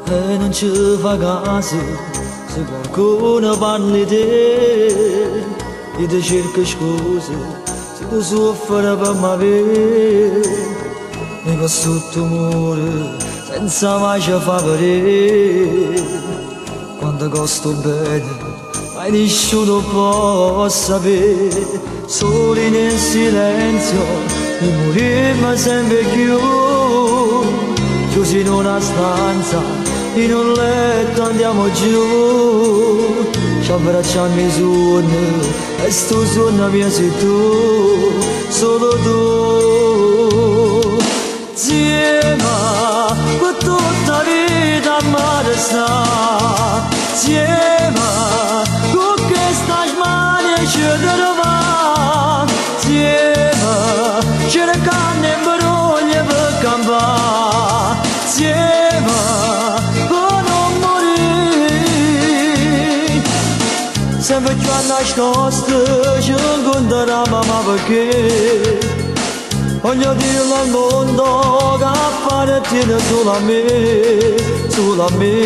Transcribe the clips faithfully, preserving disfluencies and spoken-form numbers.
e non ci fa caso se qualcuno parli di te e ti cerca scuse se tu soffri per me mi va sotto amore senza mai ci fa vedere quanto costo bene mai nessuno può sapere soli nel silenzio e moriremo sempre più chiusi in una stanza in un letto andiamo giù ci abbracciamo i sogni e sto sogno mio sei tu solo tu insieme per tutta la vita mi resta insieme con questa smania ci troviamo insieme cercando in parole per campare insieme per non morire sempre più a nascosto ci incontriamo ma perché voglio dirlo al mondo che appartiene solo a me solo a me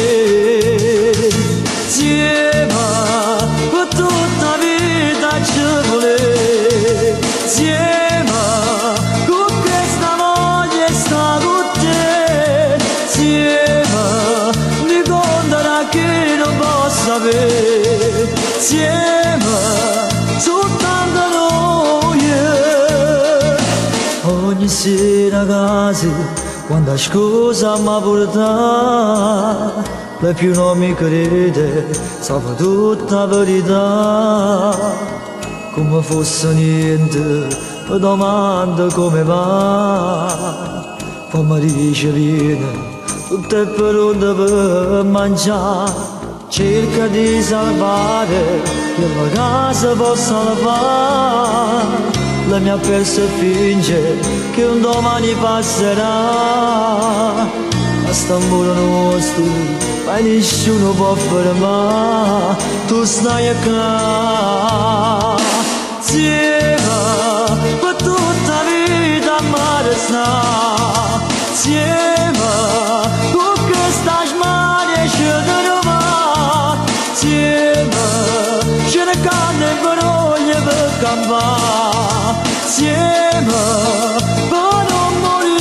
insieme per tutta la vita ci vuole insieme con questa voglia sta con te insieme mi conterà che non posso sapere insieme soltanto noi ogni sera a casa quando scusa mi porta lei più non mi crede sa tutta la verità come fosse niente mi domanda come va poi mi dice viene tutto è pronto per mangiare cerca di salvare che la casa possa salvare la mia persa finge che un domani passerà a Stambulo nostro ma nessuno può fermare tu stai a casa insieme per tutta la vita mi resta insieme con questa smania ci troviamo insieme cercando in parole per campare insieme per non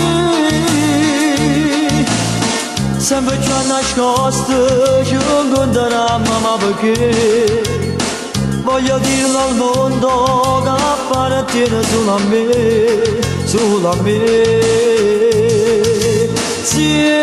morire sempre più a nascosto ci incontriamo ma perché voglio dirlo al mondo che appartiene solo a me solo a me insieme